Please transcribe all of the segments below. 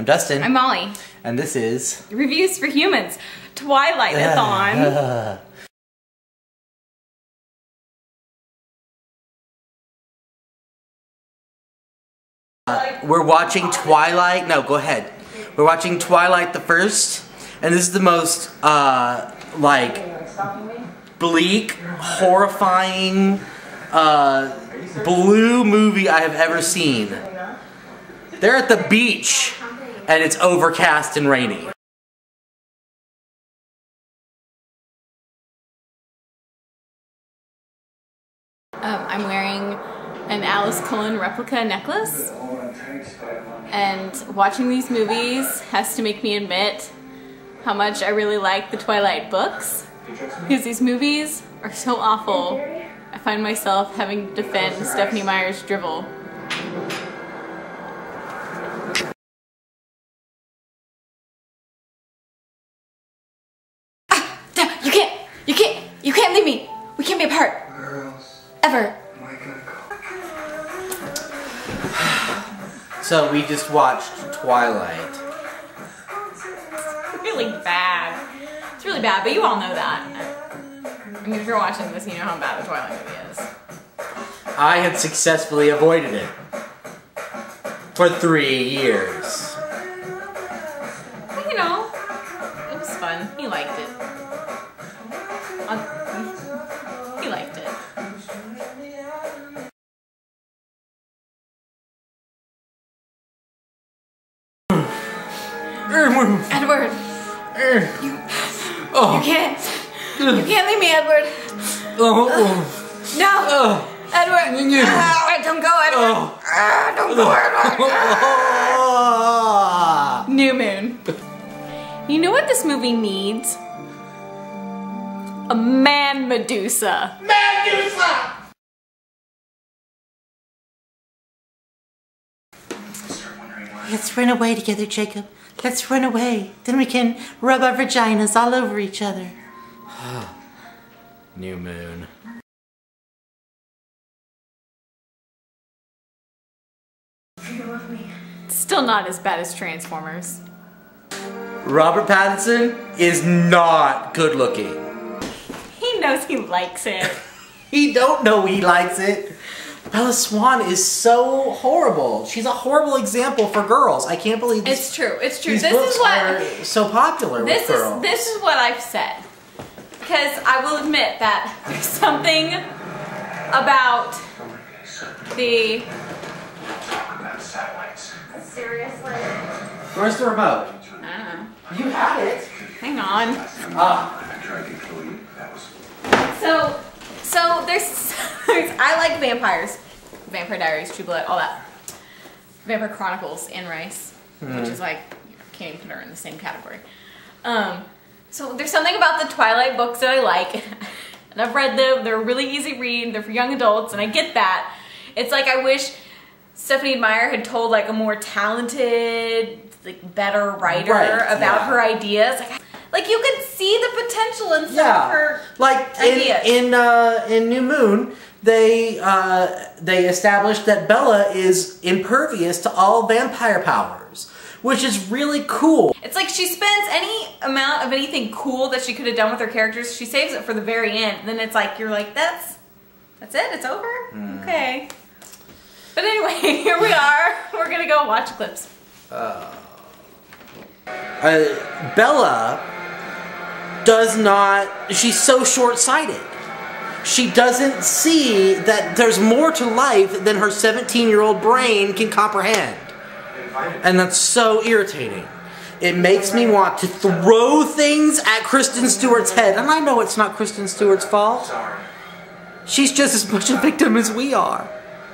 I'm Dustin. I'm Molly. And this is... Reviews for Humans. Twilightathon. We're watching Twilight. No, go ahead. We're watching Twilight the first. And this is the most, like, bleak, horrifying, blue movie I have ever seen. They're at the beach, and it's overcast and rainy. I'm wearing an Alice Cullen replica necklace, and watching these movies has to make me admit how much I really like the Twilight books, because these movies are so awful. I find myself having to defend Stephenie Meyer's drivel. You can't leave me. We can't be apart. Ever. So we just watched Twilight. It's really bad. It's really bad, but you all know that. I mean, if you're watching this, you know how bad the Twilight movie is. I had successfully avoided it for 3 years. But, you know, it was fun. He liked it. He liked it. Edward, you can't leave me, Edward. No, Edward. Don't go, Edward. Don't go, Edward. New Moon. You know what this movie needs? A man Medusa. Medusa! Let's run away together, Jacob. Let's run away. Then we can rub our vaginas all over each other. New Moon. It's still not as bad as Transformers. Robert Pattinson is not good looking. He knows he likes it. He don't know he likes it. Bella Swan is so horrible. She's a horrible example for girls. I can't believe this. It's true. It's true. These this books is what are so popular with girls. This is what I've said. Because I will admit that there's something about the... Seriously? Where's the remote? I don't know. You had it. Hang on. So there's I like vampires. Vampire Diaries, True Blood, all that. Vampire Chronicles, Anne Rice, which is like, you know, can't even put her in the same category. So there's something about the Twilight books that I like, and I've read them. They're a really easy read. They're for young adults, and I get that. It's like I wish Stephenie Meyer had told like a more talented, like better writer about her ideas. Like you could see the potential in some of her ideas. In New Moon, they established that Bella is impervious to all vampire powers, which is really cool. It's like she spends any amount of anything cool that she could have done with her characters, she saves it for the very end. And then it's like you're like, that's it, it's over? Okay. But anyway, here we are. We're gonna go watch clips. Bella does not, she's so short-sighted. She doesn't see that there's more to life than her 17-year-old brain can comprehend. And that's so irritating. It makes me want to throw things at Kristen Stewart's head. And I know it's not Kristen Stewart's fault. She's just as much a victim as we are.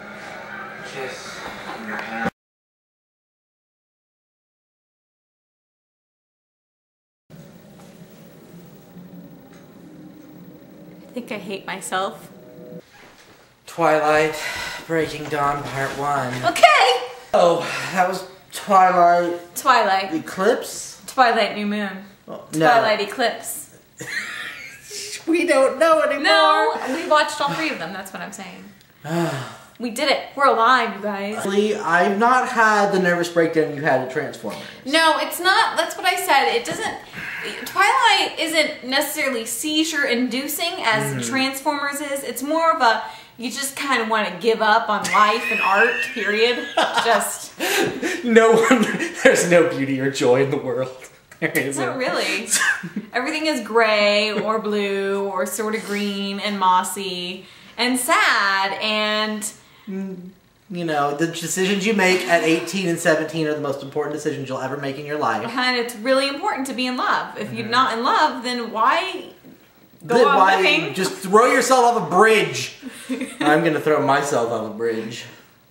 I think I hate myself. Twilight, Breaking Dawn, Part 1. Okay! Oh, that was Twilight... Twilight. Eclipse? Twilight New Moon. Oh, Twilight Eclipse. We don't know anymore. No, we watched all 3 of them, that's what I'm saying. We did it. We're alive, you guys. Actually, I've not had the nervous breakdown you had at Transformers. No, it's not. That's what I said. It doesn't... Twilight isn't necessarily seizure-inducing as Transformers is. It's more of a... You just kind of want to give up on life and art, period. Just... There's no beauty or joy in the world. There isn't. Not really. Everything is gray or blue or sort of green and mossy and sad and... You know, the decisions you make at 18 and 17 are the most important decisions you'll ever make in your life. And it's really important to be in love. If you're not in love, then why go on living? Just throw yourself off a bridge. I'm going to throw myself off a bridge.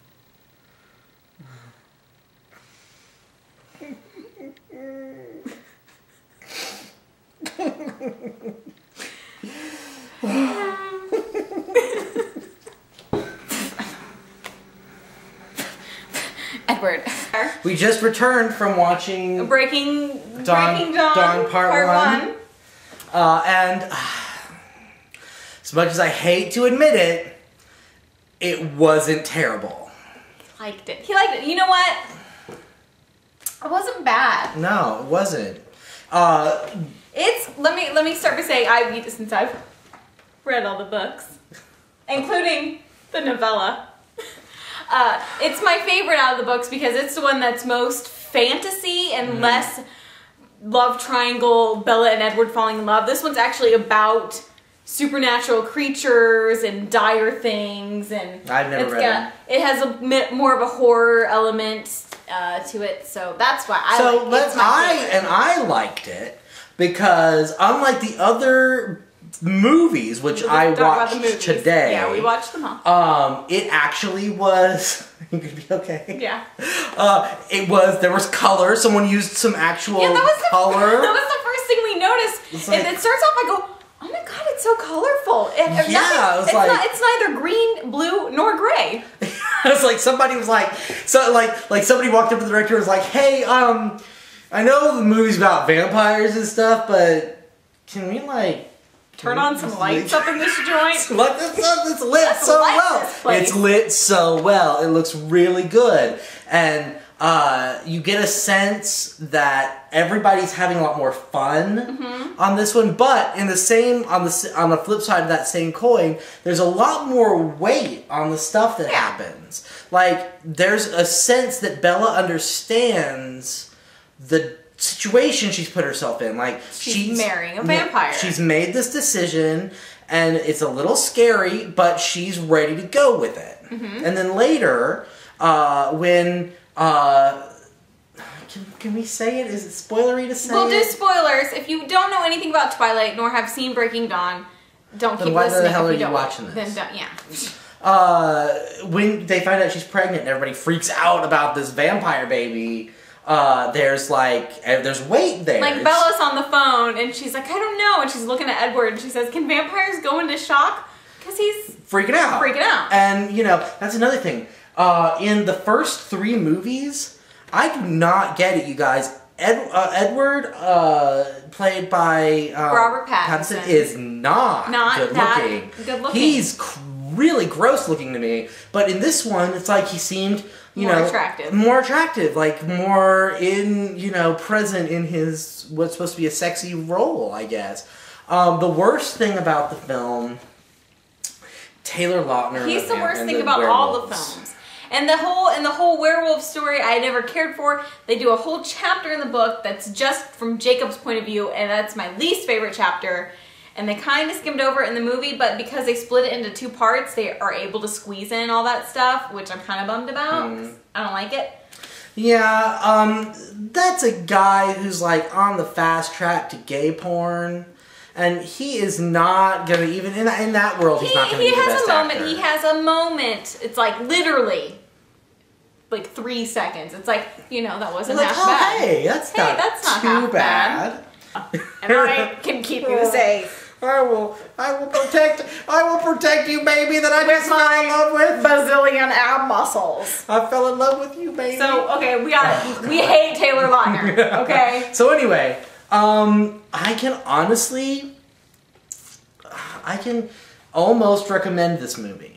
Edward. We just returned from watching Breaking Dawn Part 1. And as much as I hate to admit it, it wasn't terrible. He liked it. He liked it. You know what? It wasn't bad. No, it wasn't. Let me start by saying since I've read all the books, including the novella. It's my favorite out of the books because it's the one that's most fantasy and less love triangle, Bella and Edward falling in love. This one's actually about supernatural creatures and dire things, and I've never read it. It has a more of a horror element to it, so that's why I liked it because unlike the other movies, which I watched today. Yeah, we watched them all. It actually was. You could be okay. Yeah. There was color. Someone used some actual color. That was the first thing we noticed. And it starts off, I go, oh my god, it's so colorful. It's neither green, blue, nor gray. It's like somebody was like, somebody walked up to the director and was like, hey, I know the movie's about vampires and stuff, but can we turn on some lights up in this joint? It's lit so well. It's lit so well. It looks really good. And you get a sense that everybody's having a lot more fun on this one. But on the flip side of that same coin, there's a lot more weight on the stuff that happens. Like, there's a sense that Bella understands the situation she's put herself in. Like, she's marrying a vampire. She's made this decision, and it's a little scary, but she's ready to go with it. And then later, when can we say it? Is it spoilery to say We'll do spoilers. If you don't know anything about Twilight nor have seen Breaking Dawn, don't keep listening. Why the hell are you watching this? Then when they find out she's pregnant and everybody freaks out about this vampire baby, there's weight there. Like, Bella's on the phone and she's like, I don't know, and she's looking at Edward and she says, can vampires go into shock? Because he's freaking out. And, that's another thing. In the first 3 movies, I do not get it, you guys. Edward, played by Robert Pattinson, is not good looking. He's really gross looking to me. But in this one, it's like he seemed, more attractive, like more present in his what's supposed to be a sexy role, I guess. The worst thing about the film, Taylor Lautner. He's the worst thing about all the films. And the whole werewolf story I never cared for. They do a whole chapter in the book that's just from Jacob's point of view, and that's my least favorite chapter. And they kind of skimmed over it in the movie, but because they split it into 2 parts, they are able to squeeze in all that stuff, which I'm kind of bummed about. I don't like it. Yeah, that's a guy who's on the fast track to gay porn. And he is not gonna even in that world. He's not gonna be the best actor. He has a moment. It's literally 3 seconds. It's that wasn't half bad. Hey, that's not too bad. And I can keep you safe. I will protect you, baby, that I just fell in love with. Bazillion ab muscles. I fell in love with you, baby. So, okay, we hate Taylor Lautner, okay? So anyway, I can almost recommend this movie.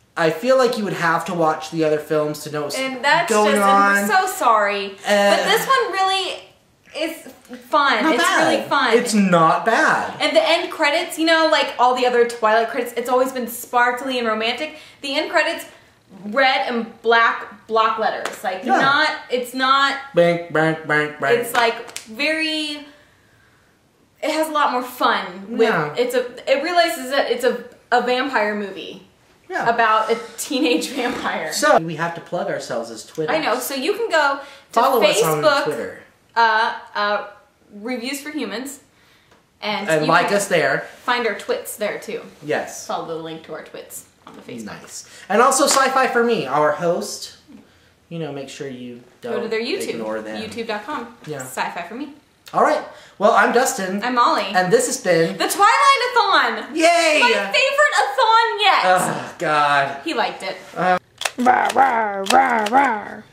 I feel like you would have to watch the other films to know what's and that's going just, on. And we're so sorry. But this one really is fun. Not it's bad. really fun. It's not bad. And the end credits, you know, like all the other Twilight credits, it's always been sparkly and romantic. The end credits, red and black block letters. Like, it's not... Bank, bank, bank, bank. It's like very... It has a lot more fun. With, it realizes that it's a vampire movie. Yeah. About a teenage vampire. So, we have to plug ourselves as Twitter. I know, so you can go to Follow Facebook, us on Twitter. Reviews for Humans. And like us there. Find our twits there too. Yes. Follow the link to our twits on the Facebook. Nice. And also Sci-Fi for Me, our host. You know, make sure you don't go to their YouTube. Ignore them. YouTube.com. Yeah. Sci-Fi for Me. All right. Well, I'm Dustin. I'm Molly. And this has been... The Twilightathon! Yay! My favorite-athon yet! Oh, God. He liked it. Rawr, rawr, rawr, rawr.